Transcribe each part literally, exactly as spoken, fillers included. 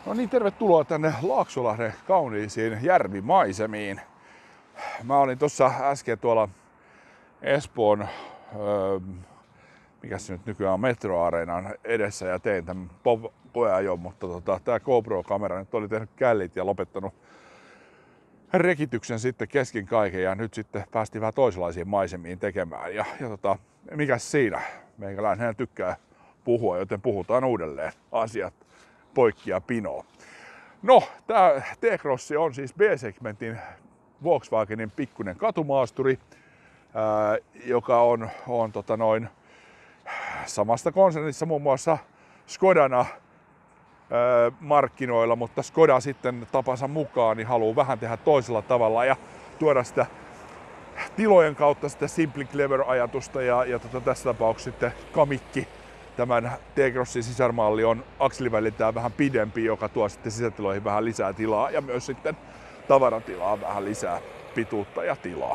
No niin, tervetuloa tänne Laaksolahden kauniisiin järvimaisemiin. Mä olin tuossa äsken tuolla Espoon, öö, mikä se nyt nykyään on, Metro-areenan edessä ja tein tämän koeajon, mutta tota, tää GoPro-kamera nyt oli tehnyt källit ja lopettanut rekityksen sitten kesken kaiken ja nyt sitten päästiin vähän toisenlaisiin maisemiin tekemään. Ja, ja tota, mikäs siinä? Meikäläinen tykkää puhua, joten puhutaan uudelleen asiat poikki ja pinoon. No, tää T-Crossi on siis B-segmentin Volkswagenin pikkuinen katumaasturi, ää, joka on, on tota noin, samasta konsernissa muun muassa Skodana ää, markkinoilla, mutta Skoda sitten tapansa mukaan niin haluaa vähän tehdä toisella tavalla ja tuoda sitä tilojen kautta sitä Simply Clever-ajatusta ja, ja tota, tässä tapauksessa sitten Kamikki. Tämän T-Crossin sisarmalli on akseliväliltään vähän pidempi, joka tuo sitten sisätiloihin vähän lisää tilaa ja myös sitten tavaratilaa vähän lisää pituutta ja tilaa.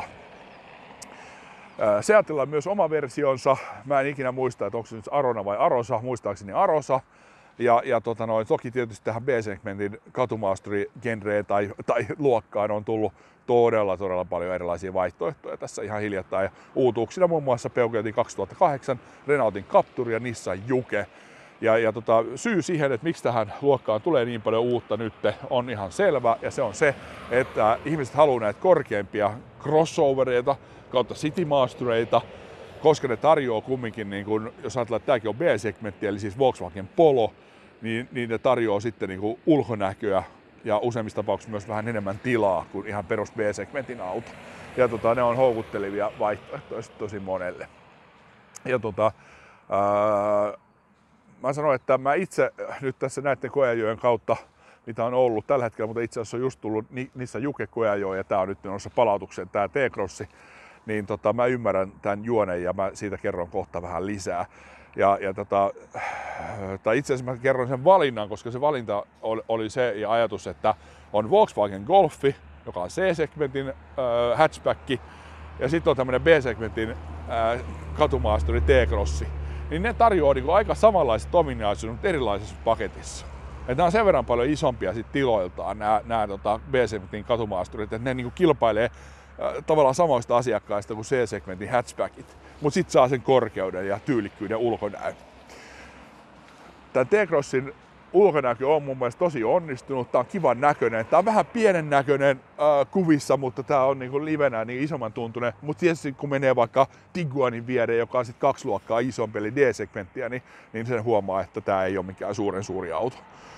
Seatilla on myös oma versionsa. Mä en ikinä muista, että onko se nyt Arona vai Arosa, muistaakseni Arosa. Ja, ja tota noin, toki tietysti tähän B-segmentin katumaasturi-genreen tai, tai luokkaan on tullut todella, todella paljon erilaisia vaihtoehtoja tässä ihan hiljattain. Uutuuksina muun muassa Peugeotin kaksituhattakahdeksan, Renaultin Captur ja Nissan Juke. Ja, ja tota, syy siihen, että miksi tähän luokkaan tulee niin paljon uutta nyt, on ihan selvä. Ja se on se, että ihmiset haluaa näitä korkeampia crossovereita kautta citymaastureita, koska ne tarjoaa kumminkin, niin kun, jos ajatellaan, että tämäkin on B-segmentti, eli siis Volkswagen Polo, niin, niin ne tarjoaa sitten niin kuin ulkonäköä ja useimmissa tapauksissa myös vähän enemmän tilaa kuin ihan perus B-segmentin auto. Ja tota, ne on houkuttelevia vaihtoehtoja tosi monelle. Ja tota, ää, mä sanoin, että mä itse nyt tässä näiden koeajojen kautta, mitä on ollut tällä hetkellä, mutta itse asiassa on just tullut niissä Juke-koeajoja ja tää on nyt menossa palautukseen, tää T-Crossi, niin tota, mä ymmärrän tämän juonen ja mä siitä kerron kohta vähän lisää. Ja, ja tota, tai itse asiassa mä kerron sen valinnan, koska se valinta oli, oli se ja ajatus, että on Volkswagen Golfi, joka on C-segmentin äh, hatchback, ja sitten on tämmönen B-segmentin äh, katumaasturi T-Crossi. Niin ne tarjoaa niin kuin aika samanlaiset ominaisuudet, mutta erilaisessa paketissa. Ja nämä on sen verran paljon isompia sit tiloiltaan, nämä, nämä tota B-segmentin katumaasturit, että ne niin kuin kilpailee äh, tavallaan samoista asiakkaista kuin C-segmentin hatchbackit, mutta sitten saa sen korkeuden ja tyylikkyyden ulkonäön. Tämä T-Crossin ulkonäkö on mun mielestä tosi onnistunut, tää on kivan näköinen, tää on vähän pienen näköinen äh, kuvissa, mutta tää on niinku livenä niin isomman tuntunen, mutta tietysti kun menee vaikka Tiguanin viereen, joka on sitten kaksi luokkaa isompi, eli D-segmenttiä, niin, niin sen huomaa, että tää ei ole mikään suuren suuri auto.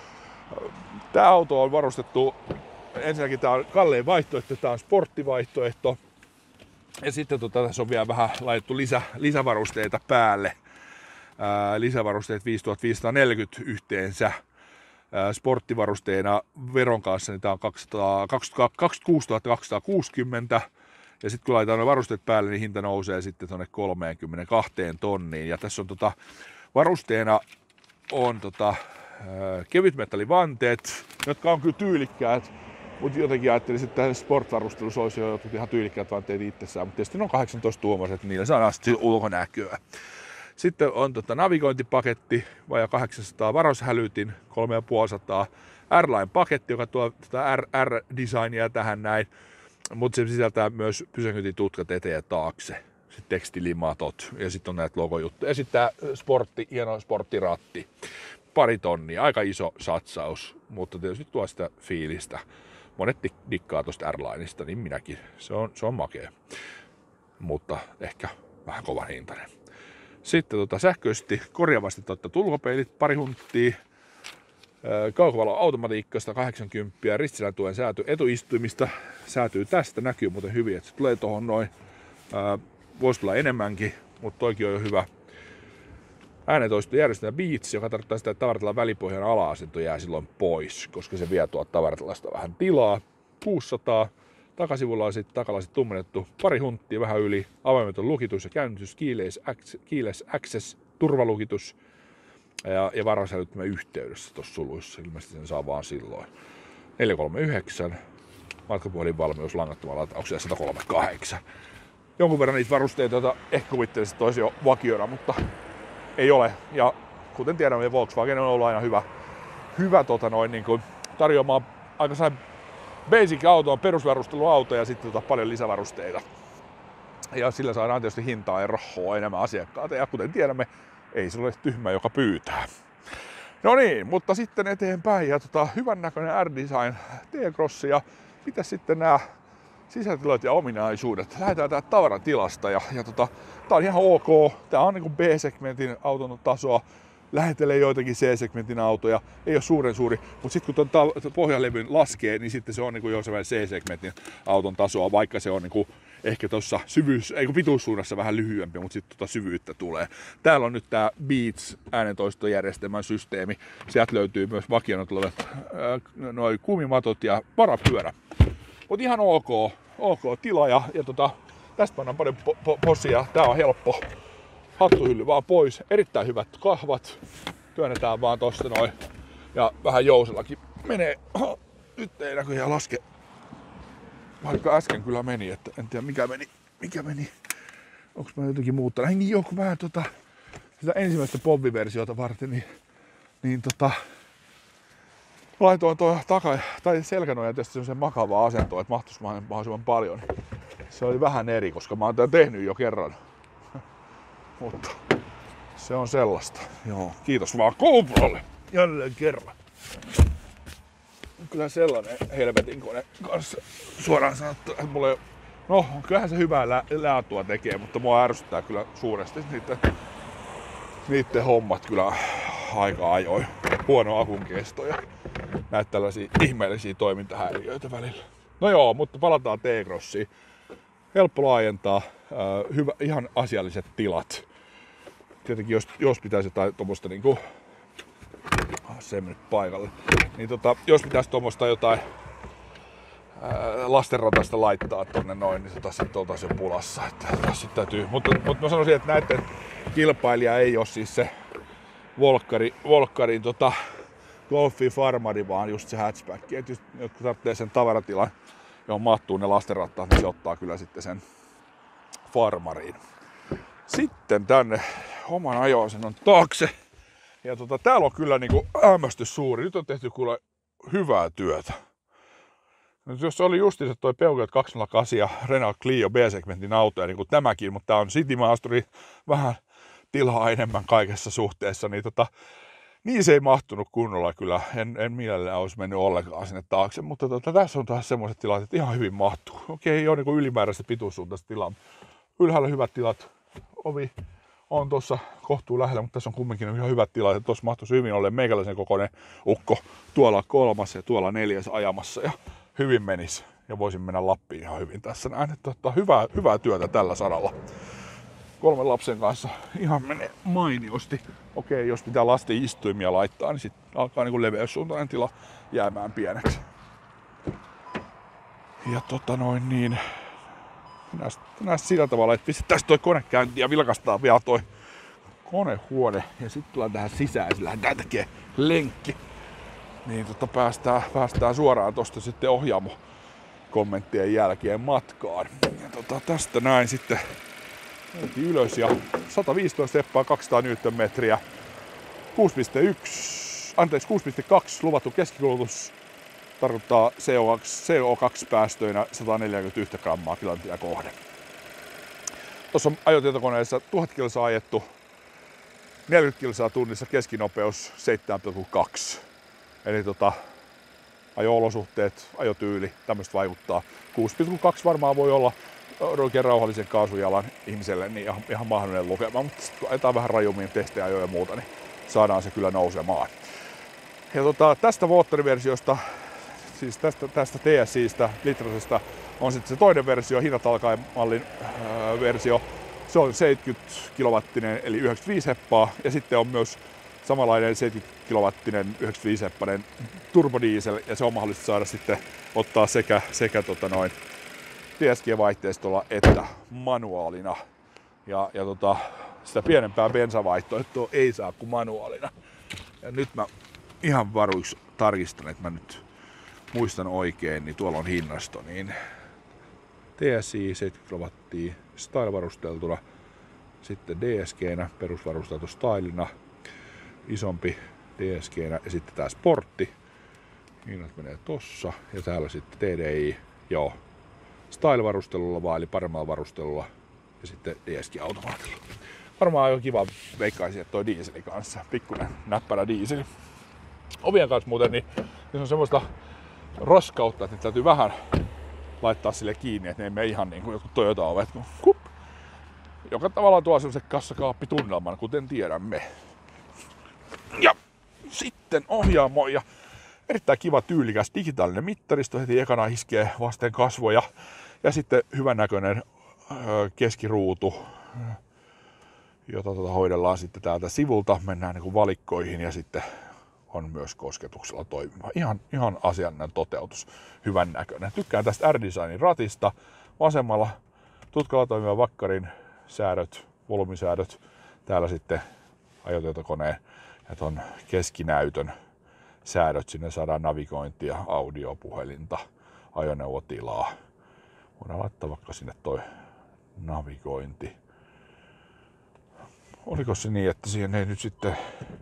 Tää auto on varustettu, ensinnäkin tää on kallein vaihtoehto, tää on sporttivaihtoehto, ja sitten tota, tässä on vielä vähän laitettu lisä, lisävarusteita päälle. Ää, lisävarusteet viisituhattaviisisataaneljäkymmentä yhteensä. Ää, sporttivarusteena veron kanssa niin tämä on kaksikymmentäkuusituhatta kaksisataakuusikymmentä. Ja sitten kun laitetaan ne varusteet päälle, niin hinta nousee sitten tuonne kolmekymmentäkaksi tonniin. Ja tässä on tota, varusteena on tota, kevytmetallivanteet, jotka on kyllä tyylikkäät. Mutta jotenkin ajattelisin, että sportvarustelussa olisi jo jotkut ihan tyylikkäät vanteet itsessään. Mutta tietysti ne on kahdeksantoista tuumaiset, niillä saadaan sitten ulkonäköä. Sitten on tota navigointipaketti, vajaa kahdeksansataa varaushälytin, kolmetuhattaviisisataa R-Line-paketti, joka tuo tota R-designia tähän näin. Mutta se sisältää myös pysäköintitutkat eteen ja taakse. Sitten tekstilimatot ja sitten on näitä logojuttuja. Ja sitten tämä sportti, hieno sporttiratti. Pari tonnia, aika iso satsaus, mutta tietysti tuo sitä fiilistä. Monet dikkaa tuosta R-Lineista, niin minäkin. Se on, se on makea, mutta ehkä vähän kovan hintainen. Sitten tota, sähköisesti korjaavasti totta ulkopeilit, pari hunttia, kaukovalon automatiikka sata kahdeksankymmentä, ristilän tuen sääty etuistuimista, säätyy tästä, näkyy muuten hyvin, että se tulee tuohon noin, ää, voisi tulla enemmänkin, mutta toikin on jo hyvä. Äänentoistojärjestelmä Beats, joka tarkoittaa sitä, että tavaratilan välipohjan ala-asento jää silloin pois, koska se vie tuolta tavaratilasta vähän tilaa. kuusisataa. Takasivulla on sitten takalaiset tummennettu, pari hunttia vähän yli, avaimeton lukitus ja käynnitys, keyless access, turvalukitus ja, ja varaushälyttimen yhteydessä tuossa suluissa, ilmeisesti sen saa vaan silloin. neljäsataakolmekymmentäyhdeksän, matkapuhelinvalmius langattomalla latauksella sata kolmekymmentäkahdeksan. Jonkun verran niitä varusteita, joita ehkä kuvittelisit, että olisi jo vakiona, mutta ei ole. Ja kuten tiedämme, Volkswagen on ollut aina hyvä hyvä tota noin, niin kuin, tarjoamaan aika sellainen basic auto, on perusvarusteluauto ja sitten tota, paljon lisävarusteita. Ja sillä saadaan tietysti hintaa ja rahaa enemmän asiakkaita. Ja kuten tiedämme, ei se ole tyhmä, joka pyytää. No niin, mutta sitten eteenpäin. Ja tota, hyvän näköinen R-Design T-Cross. Ja mitä sitten nämä sisätilat ja ominaisuudet? Lähdetään täältä tavaratilasta. Ja, ja tota, tää on ihan ok. Tää on niinku B-segmentin auton tasoa. Lähetelee joitakin C-segmentin autoja, ei ole suuren suuri, mutta sitten kun tuon pohjalevyn laskee, niin sitten se on niinku jo sellainen C-segmentin auton tasoa, vaikka se on niinku ehkä tuossa syvyys, ei kun pituussuunnassa vähän lyhyempi, mutta sitten tota syvyyttä tulee. Täällä on nyt tää Beats äänentoistojärjestelmän systeemi. Sieltä löytyy myös vakiona tulevat noin kumimatot ja varapyörä. Mutta ihan ok, ok tila ja, ja tota, tästä pannaan paljon po- po- posia. Tää on helppo. Hattuhylly vaan pois. Erittäin hyvät kahvat. Työnnetään vaan tosta noin. Ja vähän jousellakin menee. Oho, nyt ei näköjään laske. Vaikka äsken kyllä meni, että en tiedä mikä meni. Mikä meni? Onks mä jotenkin muuttanut? Niin joo, kun mä tota, sitä ensimmäistä povviversiota varten, niin, niin tota, laitoin tuo taka- tai selkänojan tietysti semmoisen makavaa asentoon, että mahtuisi mahdollisimman paljon. Se oli vähän eri, koska mä oon tämän tehnyt jo kerran. Mutta se on sellaista. Joo, kiitos vaan GoProlle jälleen kerran. Kyllä sellainen helvetin kone kanssa suoraan sanottuna, että mulle, no kyllähän se hyvää lä- laatua tekee, mutta mua ärsyttää kyllä suuresti niiden, niiden hommat kyllä aika ajoin. Huono akun kesto ja näitä tällaisia ihmeellisiä toimintahäiriöitä välillä. No joo, mutta palataan T-Crossiin. Helppo laajentaa, äh, hyvä, ihan asialliset tilat. Tietenkin jos, jos pitäisi jotain tuommoista niinku, ah, se nyt paikalle, niin tota, jos pitäisi tuommoista jotain ää, lastenratasta laittaa tonne noin, niin tota sitten oltaisiin jo pulassa. Että, sit täytyy, mutta, mutta mä sanoisin, että näiden kilpailija ei ole siis se Volkkari, Volkkarin tota, Golfi Farmari, vaan just se hatchback. Et just, kun tarvitsee sen tavaratilan, johon mahtuu ne lastenrattaat, niin se ottaa kyllä sitten sen Farmariin. Sitten tänne oman ajoasennon taakse. Ja tota, täällä on kyllä niinku hämmästys suuri. Nyt on tehty kyllä hyvää työtä. Nyt jos oli justiinsa toi Peugeot kaksisataakahdeksan ja Renault Clio B-segmentin autoja, niin kuin tämäkin, mutta tää on City Masteri vähän tilaa enemmän kaikessa suhteessa, niin tota, niin se ei mahtunut kunnolla kyllä. En, en mielellään olisi mennyt ollenkaan sinne taakse, mutta tota, tässä on taas semmoiset tilat, että ihan hyvin mahtuu. Okei, ei ole niinku ylimääräistä pituussuuntaista tilaa. Ylhäällä hyvät tilat. Ovi on tuossa kohtuu lähellä, mutta tässä on kumminkin ihan hyvät tilat. Tuossa mahtuisi hyvin olla meikäläisen kokoinen ukko. Tuolla kolmas ja tuolla neljäs ajamassa ja hyvin menisi. Ja voisin mennä Lappiin ihan hyvin tässä näin. Että ottaa hyvää, hyvää työtä tällä saralla. Kolmen lapsen kanssa ihan menee mainiosti. Okei, jos pitää lasten istuimia laittaa, niin sitten alkaa niin kuin leveyssuuntainen tila jäämään pieneksi. Ja tota noin niin... Näistä sillä tavalla, että pistettäisiin toi kone käyntiin ja vilkastaa vielä toi konehuone. Ja sitten tullaan tähän sisään ja lähdetään tekemään lenkki. Niin tota päästään, päästään suoraan tosta sitten Ohjaamo kommenttien jälkeen matkaan. Ja tota tästä näin sitten ylös ja sataviisitoista steppaa, kaksisataa newtonmetriä. kuusi pilkku yksi, anteeksi kuusi pilkku kaksi luvattu keskikulutus. Tarkoittaa C O kaksi päästöinä sata neljäkymmentäyksi grammaa kilometriä kohden. Tuossa on ajotietokoneessa tuhat kilsaa ajettu, neljäkymmentä kilsaa tunnissa, keskinopeus seitsemän pilkku kaksi. Eli tota, ajo-olosuhteet, ajotyyli, tämmöistä vaikuttaa. kuusi pilkku kaksi varmaan voi olla oikein rauhallisen kaasujalan ihmiselle niin ihan, ihan mahdollinen lukema, mutta sitten kun ajetaan vähän rajummin testejä ja muuta, niin saadaan se kyllä nousemaan. Ja tota, tästä moottoriversiosta, siis tästä, tästä T S I:stä, litrasesta, on sitten se toinen versio, hinnat alkaen mallin ää, versio. Se on seitsemänkymmentä kilowattinen eli yhdeksänkymmentäviisi heppaa. Ja sitten on myös samanlainen seitsemänkymmentä kilowattinen yhdeksänkymmentäviisi heppainen turbodiesel. Ja se on mahdollista saada sitten ottaa sekä, sekä tota noin T S G-vaihteistolla että manuaalina. Ja, ja tota, sitä pienempää bensavaihtoehtoa ei saa kuin manuaalina. Ja nyt mä ihan varuiksi tarkistan, että mä nyt muistan oikein, niin tuolla on hinnasto, niin T S I seitsemänkymmentä kilowattia style-varusteltuna, sitten D S G:nä perusvarusteltu stylina, isompi T D S G:nä ja sitten tää sportti. Hinnat menee tossa ja täällä sitten T D I, joo, style-varustelulla vaan eli paremmalla varustelulla ja sitten D S G-automaatilla. Varmaan aika kiva veikkaisin, että toi diiseli kanssa, pikkuinen näppärä diiseli. Ovien kanssa muuten, niin se on semmoista raskautta, että täytyy vähän laittaa sille kiinni, että ne ei mene ihan niin kuin jotkut Toyota-ovet, kun kup, joka tavallaan tuo semmoisen kassakaappitunnelman, kuten tiedämme. Ja sitten ohjaamo ja erittäin kiva tyylikäs digitaalinen mittaristo heti ekana iskee vasten kasvoja. Ja sitten hyvännäköinen keskiruutu, jota tuota hoidellaan sitten täältä sivulta. Mennään niin kuin valikkoihin ja sitten on myös kosketuksella toimiva. Ihan, ihan asiallinen toteutus, hyvän näköinen. Tykkään tästä R-Designin ratista. Vasemmalla tutkalla toimiva vakkarin säädöt, volyymisäädöt. Täällä sitten ajotietokoneen ja ton keskinäytön säädöt. Sinne saadaan navigointia, audiopuhelinta, ajoneuvotilaa. Voidaan laittaa vaikka sinne toi navigointi. Oliko se niin, että siihen ei nyt sitten...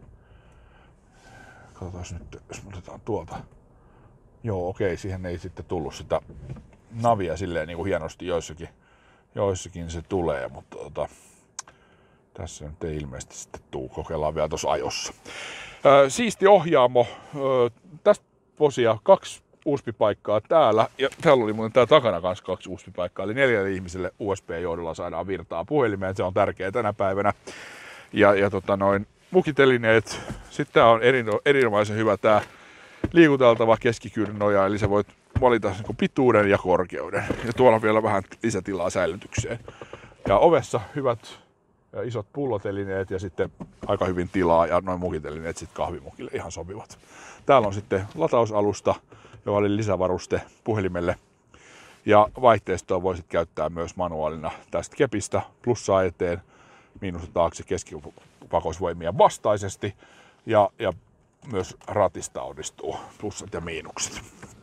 Katsotaan nyt, jos otetaan tuolta. Joo, okei, siihen ei sitten tullut sitä navia silleen niin kuin hienosti joissakin. Joissakin se tulee, mutta tota, tässä nyt ei ilmeisesti sitten tuu. Kokeillaan vielä tuossa ajossa. Ö, siisti ohjaamo. Ö, tästä posia kaksi U S B-paikkaa täällä. Ja täällä oli muuten täällä takana kanssa kaksi U S B-paikkaa. Eli neljälle ihmiselle U S B-johdolla saadaan virtaa puhelimeen. Se on tärkeää tänä päivänä. Ja, ja tota noin, mukitelineet. Sitten tää on erino, erinomaisen hyvä tää liikuteltava keskikyrnoja. Eli sä voit valita niin pituuden ja korkeuden. Ja tuolla on vielä vähän lisätilaa säilytykseen. Ja ovessa hyvät ja isot pullotelineet ja sitten aika hyvin tilaa ja noin mukitelineet sitten kahvimukille ihan sopivat. Täällä on sitten latausalusta, joka oli lisävaruste puhelimelle. Ja vaihteistoa voisit käyttää myös manuaalina tästä kepistä plussaa eteen, miinusta taakse keskipakoisvoimien vastaisesti. Ja, ja myös ratista onnistuu plussat ja miinukset.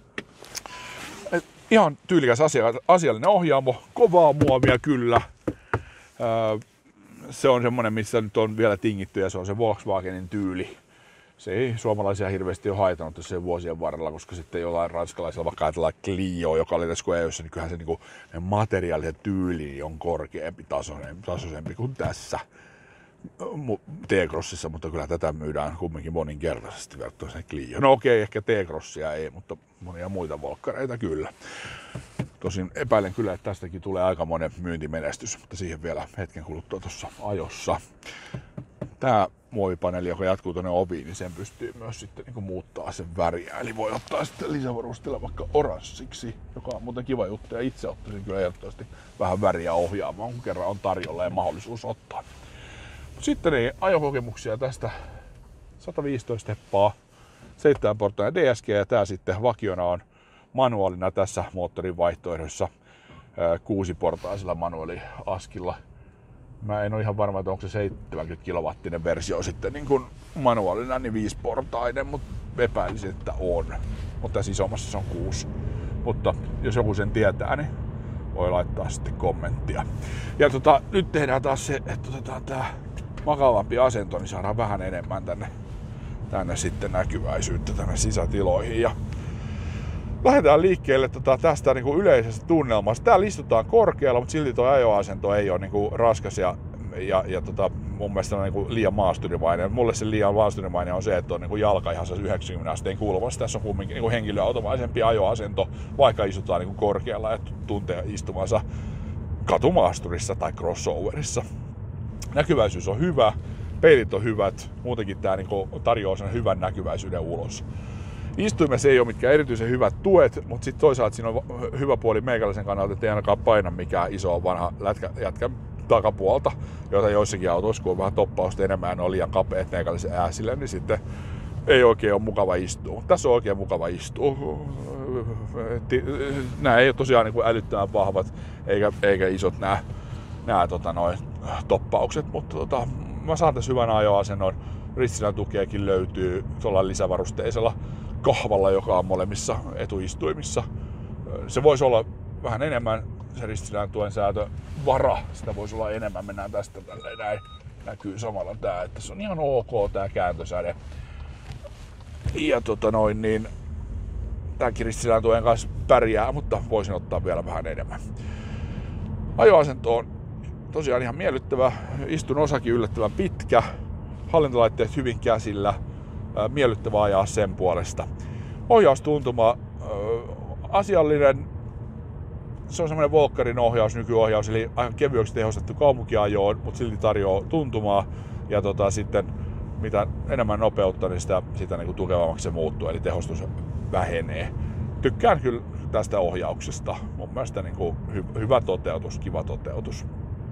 Et ihan tyylikäs asia, asiallinen ohjaamo, kovaa muovia kyllä. Öö, se on semmonen, missä nyt on vielä tingitty ja se on se Volkswagenin tyyli. Se ei suomalaisia hirveästi ole haitannut tässä vuosien varrella, koska sitten jollain ranskalaisella vaikka ajatellaan Clio, joka oli tässä E U:ssa, niin kyllähän se niinku, materiaali ja tyyli on korkeampi tasoisempi, tasoisempi kuin tässä T-Crossissa, mutta kyllä tätä myydään kumminkin moninkertaisesti verrattuna sen Clio. No okei, ehkä T-Crossia ei, mutta monia muita volkkareita kyllä. Tosin epäilen kyllä, että tästäkin tulee aika monen myyntimenestys, mutta siihen vielä hetken kuluttua tuossa ajossa. Tää muovipaneeli, joka jatkuu tuonne oviin, niin sen pystyy myös sitten niin muuttaa sen väriä. Eli voi ottaa sitten lisävarustella vaikka oranssiksi, joka on muuten kiva juttu. Ja itse ottaisin kyllä ehdottomasti vähän väriä ohjaamaan, kun kerran on tarjolla ja mahdollisuus ottaa. Sitten niin, ajokokemuksia tästä sata viisitoista heppaa, seitsemän portainen D S G ja tää sitten vakiona on manuaalina tässä moottorin vaihtoehdossa kuusiportaisella manuaaliaskilla. Mä en ole ihan varma, että onko se seitsemänkymmentä kilowattinen versio sitten niin kuin manuaalina, niin viisiportainen, mutta epäilisin, että on. Mutta tässä isommassa se on kuusi. Mutta jos joku sen tietää, niin voi laittaa sitten kommenttia. Ja tota, nyt tehdään taas se, että otetaan tää makavampi asento, niin saadaan vähän enemmän tänne, tänne sitten näkyväisyyttä tänne sisätiloihin. Ja lähdetään liikkeelle tota, tästä niin kuin yleisestä tunnelmasta. Täällä istutaan korkealla, mutta silti tuo ajoasento ei ole niin kuin raskas ja, ja, ja tota, mun mielestä on niin kuin liian maasturimainen. Mulle se liian maasturimainen on se, että on niin kuin jalka ihan yhdeksänkymmentä asteen kulmassa. Tässä on kumminkin niin kuin henkilöautomaisempi ajoasento, vaikka istutaan niin kuin korkealla ja tuntee istumansa katumaasturissa tai crossoverissa. Näkyväisyys on hyvä, peilit on hyvät, muutenkin tää niin kuin tarjoaa sen hyvän näkyväisyyden ulos. Istuimessa ei ole mitkään erityisen hyvät tuet, mutta sitten toisaalta siinä on hyvä puoli meikäläisen kannalta, että ei ainakaan paina mikään iso vanha lätkä, jätkä takapuolta, jota joissakin autoissa, kun on vähän toppausta enemmän, on liian kapeat meikäläisen ääsille, niin sitten ei oikein ole mukava istua. Tässä on oikein mukava istua. Nämä ei ole tosiaan niin kuin älyttömän vahvat, eikä, eikä isot nämä, nämä tota, noin, toppaukset, mutta tota, mä saan tässä hyvän ajoasennon. Ristilän tukeakin löytyy tuolla lisävarusteisella kahvalla, joka on molemmissa etuistuimissa. Se voisi olla vähän enemmän, se ristilän tuen säätö vara, sitä voisi olla enemmän. Mennään tästä tälleen näin. Näkyy samalla tää, että se on ihan ok tää kääntösäde. Ja tota noin, niin tää Kiristilän tuen kanssa pärjää, mutta voisin ottaa vielä vähän enemmän. Ajoasento on tosiaan ihan miellyttävä. Istun osakin yllättävän pitkä. Hallintolaitteet hyvin käsillä. Miellyttävä ajaa sen puolesta. Ohjaustuntuma asiallinen. Se on semmoinen Volkkarin ohjaus, nykyohjaus, eli aika kevyeksi tehostettu kaupunkiajoon, mutta silti tarjoaa tuntumaa. Ja tota, sitten mitä enemmän nopeutta, niin sitä, sitä niin kuin tukevammaksi se muuttuu, eli tehostus vähenee. Tykkään kyllä tästä ohjauksesta. Mun mielestä niin kuin hy- hyvä toteutus, kiva toteutus.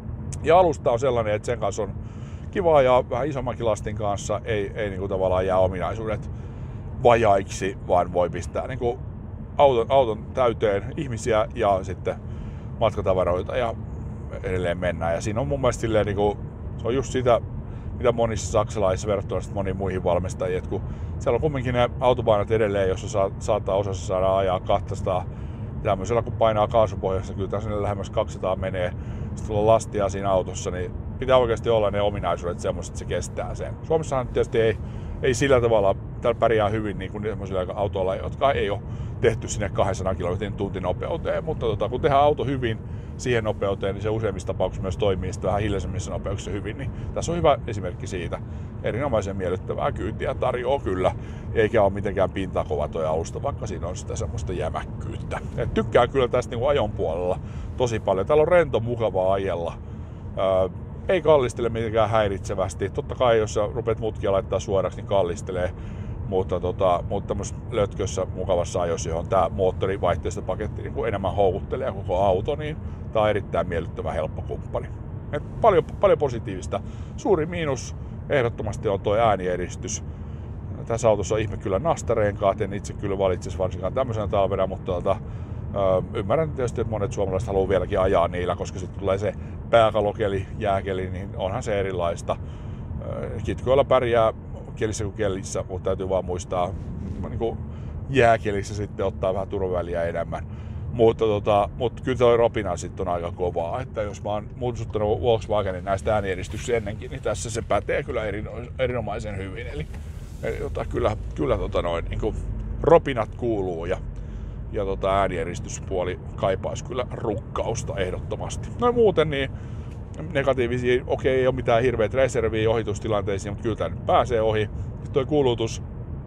Ja alusta on sellainen, että sen kanssa on kiva ajaa vähän isommankin lastin kanssa. Ei, ei niin kuin tavallaan jää ominaisuudet vajaiksi, vaan voi pistää niin kuin auton, auton täyteen ihmisiä ja sitten matkatavaroita ja edelleen mennään. Ja siinä on mun mielestä silleen, niin kuin, se on just sitä, mitä monissa saksalaisissa verrattuna moniin muihin valmistajiin, että kun siellä on kumminkin ne autopainot edelleen, jossa saa, saattaa osassa saada ajaa kaksisataa. Tämmöisellä kun painaa kaasupohjassa, kyllä tässä lähemmäs kaksisataa menee, sitten on lastia siinä autossa, niin pitää oikeasti olla ne ominaisuudet semmoiset, että se kestää sen. Suomessahan tietysti ei, ei sillä tavalla, täällä pärjää hyvin niin kuin semmoisilla autoilla, jotka ei ole tehty sinne kaksisataa kilometrin tuntinopeuteen, mutta tota, kun tehdään auto hyvin siihen nopeuteen, niin se useimmissa tapauksissa myös toimii sitten vähän hiljaisemmissä nopeuksissa hyvin. Niin tässä on hyvä esimerkki siitä. Erinomaisen miellyttävää kyytiä tarjoaa kyllä, eikä ole mitenkään pintakova toi alusta, vaikka siinä on sitä semmoista jämäkkyyttä. Et tykkään kyllä tästä niin kuin ajon puolella tosi paljon. Täällä on rento, mukava ajella. Öö, ei kallistele mitenkään häiritsevästi. Totta kai jos sä rupeat mutkia laittaa suoraksi, niin kallistelee. Mutta, tota, mutta tämmöisessä lötkössä mukavassa ajossa, johon tämä moottorivaihteistopaketti niin kuin enemmän houkuttelee koko auto, niin tämä on erittäin miellyttävä, helppo kumppani. Et paljon, paljon positiivista. Suuri miinus ehdottomasti on tuo äänieristys. Tässä autossa on ihme kyllä nastarenkaat, en itse kyllä valitsisi varsinkaan tämmöisenä talvena, mutta tuota, ö, ymmärrän tietysti, että monet suomalaiset haluaa vieläkin ajaa niillä, koska sitten tulee se pääkalokeli, jääkeli, niin onhan se erilaista. Kitkoilla pärjää kelissä kuin kelissä, mutta täytyy vaan muistaa niin kuin jääkelissä sitten ottaa vähän turvaväliä enemmän. Mutta, tota, mutta kyllä tuo ropina sitten on aika kovaa, että jos mä oon muututtanut Volkswagenin näistä äänieristyksiä ennenkin, niin tässä se pätee kyllä erinomaisen hyvin. Eli, eli tota, kyllä, kyllä tota noin, niin kuin ropinat kuuluu ja, ja tota äänieristyspuoli kaipaisi kyllä rukkausta ehdottomasti. Noin muuten niin negatiivisia, okei, ei ole mitään hirveät reserviä ohitustilanteisiin, mutta kyllä tämä nyt pääsee ohi. Sitten tuo kulutus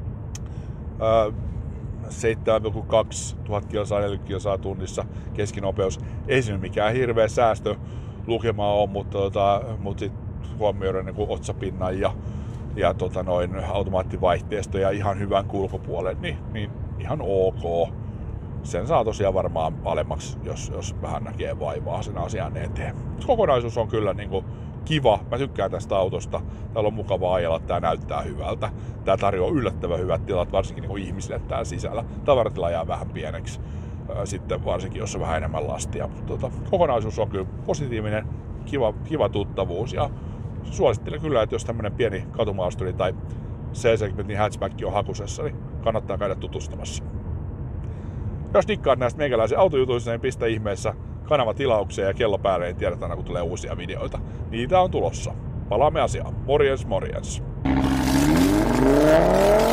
ää, seitsemän pilkku kaksi tuhatta kilsaa, neljäkymmentä kilsaa tunnissa keskinopeus. Ei se nyt mikään hirveä säästölukema ole, mutta, tota, mutta sitten huomioiden niin otsapinnan ja, ja tota noin, automaattivaihteisto ja ihan hyvän kulkupuolen, niin, niin ihan ok. Sen saa tosiaan varmaan alemmaksi, jos, jos vähän näkee vaivaa sen asian eteen. Kokonaisuus on kyllä niin kuin kiva. Mä tykkään tästä autosta. Täällä on mukava ajella, tää näyttää hyvältä. Tää tarjoaa yllättävän hyvät tilat, varsinkin niin kuin ihmisille täällä sisällä. Tavaratila jää vähän pieneksi, sitten varsinkin jos on vähän enemmän lastia. Mutta tota, kokonaisuus on kyllä positiivinen, kiva, kiva tuttavuus. Ja suosittelen kyllä, että jos tämmönen pieni katumaasturi tai C-segmentin hatchback on hakusessa, niin kannattaa käydä tutustumassa. Jos dikkaat näistä meikäläisen autojutuista, niin pistä ihmeessä kanava tilaukseen ja kello päälle, niin tiedät aina kun tulee uusia videoita. Niitä on tulossa. Palaamme asiaan. Morjens, morjens.